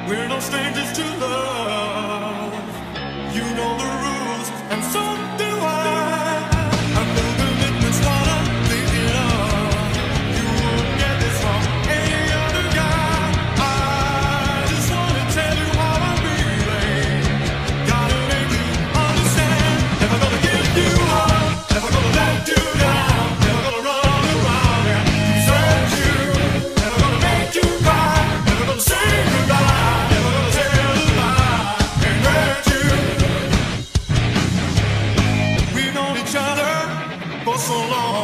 We're no strangers to love. You know the rules, and so do I. I know the commitment's wanna leave it up. You won't get this from any other guy. I just wanna tell you how I'm feeling. Gotta make you understand. Never gonna give you up. Never gonna let you down. Never gonna run around and desert you. Never gonna make you cry. Never gonna say goodbye. Never gonna tell a lie and hurt you. We've known each other for so long.